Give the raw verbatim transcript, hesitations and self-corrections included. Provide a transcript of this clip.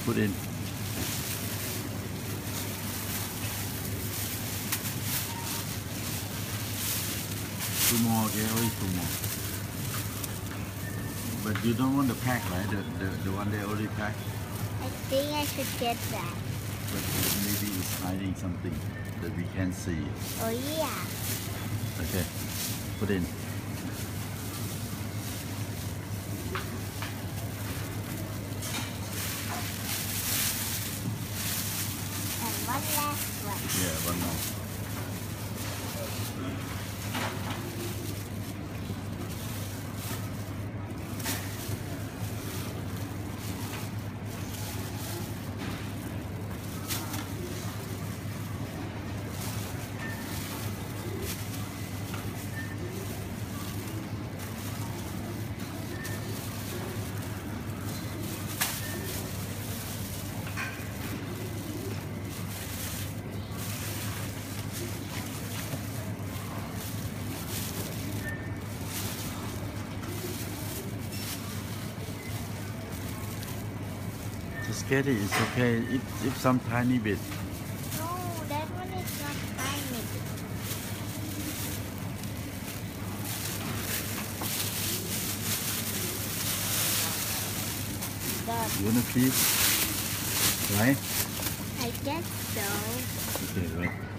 put in. Two more, okay, only two more. But you don't want the pack, right? The, the, the one they already packed? I think I should get that. But maybe it's hiding something that we can't see. Oh yeah. Okay, put in. And one last one. Yeah, one more. Just get it, it's okay. If, if some tiny bit. No, that one is not tiny. That, You wanna keep? Right? I guess so. Okay, right.